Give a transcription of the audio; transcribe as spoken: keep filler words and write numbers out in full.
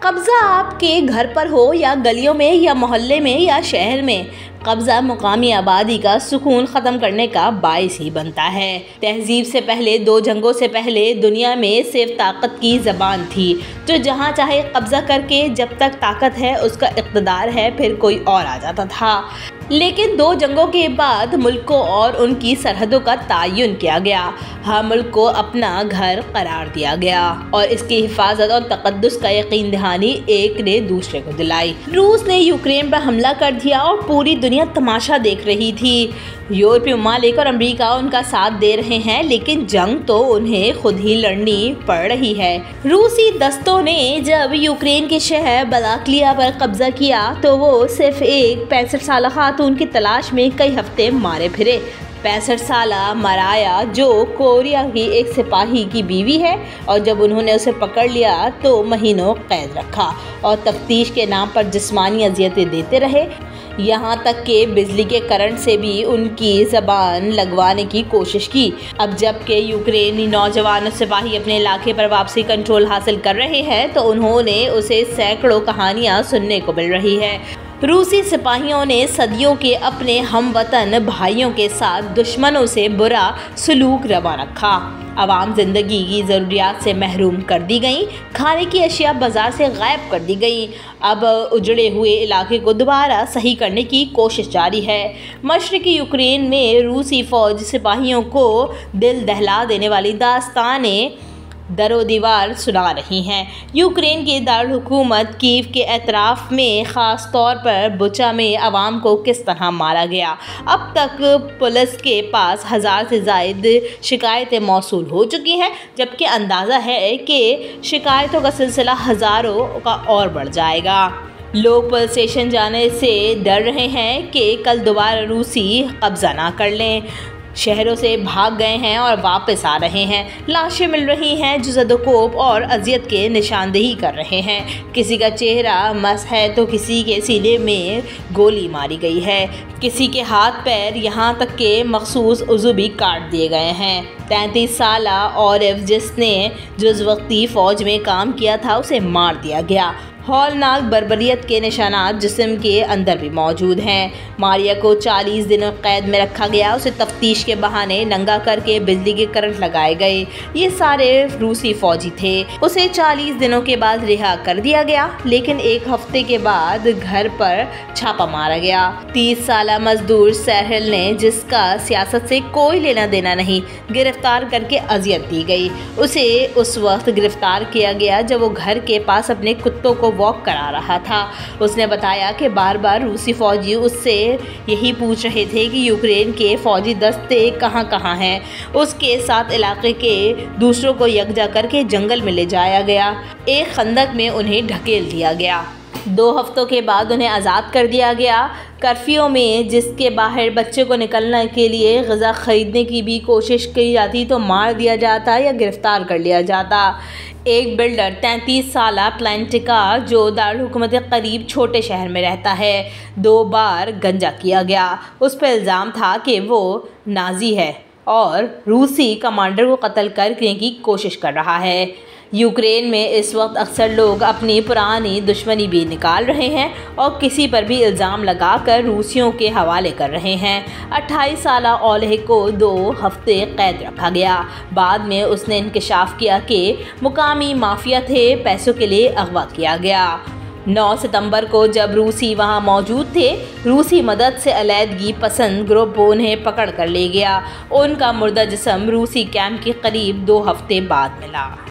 कब्ज़ा आपके घर पर हो या गलियों में या मोहल्ले में या शहर में, कब्ज़ा मुकामी आबादी का सुकून ख़त्म करने का बाइस ही बनता है। तहजीब से पहले, दो जंगों से पहले दुनिया में सिर्फ ताकत की ज़बान थी, जो जहाँ चाहे कब्ज़ा करके जब तक ताकत है उसका इक़्तिदार है फिर कोई और आ जाता था। लेकिन दो जंगों के बाद मुल्क को और उनकी सरहदों का तयन किया गया। हर मुल्क को अपना घर करार दिया गया और इसकी हिफाजत और तक़द्दुस का यकीन दहानी एक ने दूसरे को दिलाई। रूस ने यूक्रेन पर हमला कर दिया और पूरी दुनिया तमाशा देख रही थी। यूरोपीय ममालिक और अमेरिका उनका साथ दे रहे हैं, लेकिन जंग तो उन्हें खुद ही लड़नी पड़ रही है। रूसी दस्तों ने जब यूक्रेन के शहर बलाक्लिया पर कब्जा किया तो वो सिर्फ एक पैंसठ साल खातून की तलाश में कई हफ्ते मारे फिरे। पैंसठ साला मराया, जो कोरिया की एक सिपाही की बीवी है, और जब उन्होंने उसे पकड़ लिया तो महीनों कैद रखा और तफ्तीश के नाम पर जिस्मानी अजियतें देते रहे। यहाँ तक कि बिजली के करंट से भी उनकी ज़बान लगवाने की कोशिश की। अब जबकि यूक्रेनी नौजवान सिपाही अपने इलाके पर वापसी कंट्रोल हासिल कर रहे हैं तो उन्होंने उसे सैकड़ों कहानियाँ सुनने को मिल रही है। रूसी सिपाहियों ने सदियों के अपने हमवतन भाइयों के साथ दुश्मनों से बुरा सलूक रवा रखा। आवाम ज़िंदगी की ज़रूरियात से महरूम कर दी गई, खाने की अशिया बाज़ार से गायब कर दी गई। अब उजड़े हुए इलाके को दोबारा सही करने की कोशिश जारी है। मशरक़ी यूक्रेन में रूसी फ़ौज सिपाहियों को दिल दहला देने वाली दास्तानें दरो दीवार सुना रही हैं। यूक्रेन के दारुल हुकूमत कीव के एतराफ़ में ख़ास तौर पर बुचा में आवाम को किस तरह मारा गया। अब तक पुलिस के पास हज़ार से ज़ायद शिकायतें मौसूल हो चुकी हैं, जबकि अंदाज़ा है कि शिकायतों का सिलसिला हज़ारों का और बढ़ जाएगा। लोग पुलिस स्टेशन जाने से डर रहे हैं कि कल दोबारा रूसी कब्ज़ा ना कर लें। शहरों से भाग गए हैं और वापस आ रहे हैं। लाशें मिल रही हैं जो ज़दोकोप और अजियत के निशानदेही कर रहे हैं। किसी का चेहरा मस है तो किसी के सीने में गोली मारी गई है। किसी के हाथ पैर यहाँ तक के मखसूस उज़ू भी काट दिए गए हैं। तैंतीस साला ऑलिव, जिसने जुज़वक्ती फ़ौज में काम किया था, उसे मार दिया गया। हौलनाक बर्बरियत के निशानात जिस्म के अंदर भी मौजूद हैं। मारिया को चालीस दिनों कैद में रखा गया। उसे तफ्तीश के बहाने नंगा करके बिजली के करंट लगाए गए। ये सारे रूसी फौजी थे। उसे चालीस दिनों के बाद रिहा कर दिया गया, लेकिन एक हफ्ते के बाद घर पर छापा मारा गया। तीस साला मजदूर सहल ने, जिसका सियासत से कोई लेना देना नहीं, गिरफ्तार करके अजियत दी गई। उसे उस वक्त गिरफ्तार किया गया जब वो घर के पास अपने कुत्तों को वॉक करा रहा था। उसने बताया कि बार बार रूसी फौजी उससे यही पूछ रहे थे कि यूक्रेन के फौजी दस्ते कहाँ कहाँ हैं। उसके साथ इलाके के दूसरों को यकजा करके जंगल में ले जाया गया। एक खंदक में उन्हें ढकेल दिया गया। दो हफ्तों के बाद उन्हें आज़ाद कर दिया गया। कर्फ्यू में जिसके बाहर बच्चे को निकलने के लिए ग़िज़ा ख़रीदने की भी कोशिश की जाती तो मार दिया जाता या गिरफ़्तार कर लिया जाता। एक बिल्डर तैंतीस साला प्लांटिका, जो दारुल हुकूमत के करीब छोटे शहर में रहता है, दो बार गंजा किया गया। उस पर इल्ज़ाम था कि वो नाज़ी है और रूसी कमांडर को कत्ल करने की कोशिश कर रहा है। यूक्रेन में इस वक्त अक्सर लोग अपनी पुरानी दुश्मनी भी निकाल रहे हैं और किसी पर भी इल्ज़ाम लगाकर रूसियों के हवाले कर रहे हैं। अट्ठाईस साला ओलेह को दो हफ्ते कैद रखा गया। बाद में उसने इंकशाफ किया कि मुकामी माफिया थे, पैसों के लिए अगवा किया गया। नौ सितंबर को जब रूसी वहां मौजूद थे, रूसी मदद से अलैदगी पसंद ग्रुप उन्हें पकड़ कर ले गया। उनका मुर्दा जिस्म रूसी कैंप के करीब दो हफ्ते बाद मिला।